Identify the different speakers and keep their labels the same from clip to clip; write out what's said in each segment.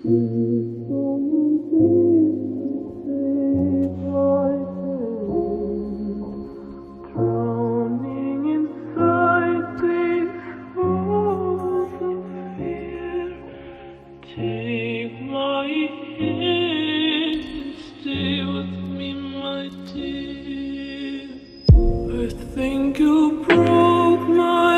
Speaker 1: Take my hand, stay with me, my dear. I think you broke my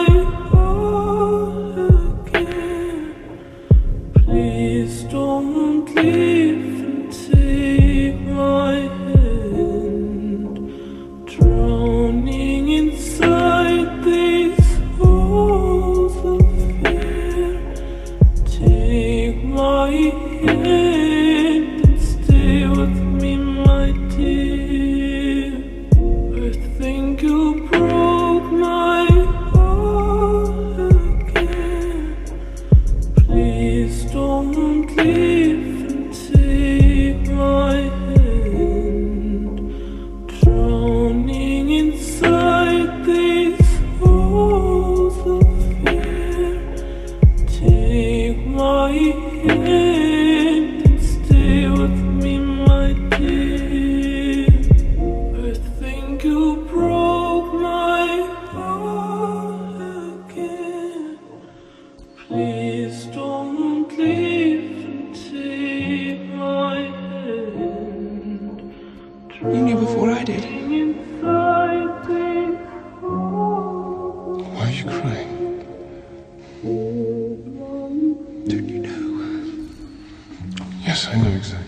Speaker 1: heart again. Please don't leave and take my hand. Drowning inside these walls of fear. Take my hand and stay with me, my dear. I think you broke my heart again. Please don't leave and take my hand. Drowning inside these walls of fear. Take my hand and stay with me, my dear. I think you broke my heart again. Please don't leave and take my hand.
Speaker 2: You knew before I did.
Speaker 1: Inside these walls.
Speaker 2: Why are you crying? Don't you know? Yes, I know exactly.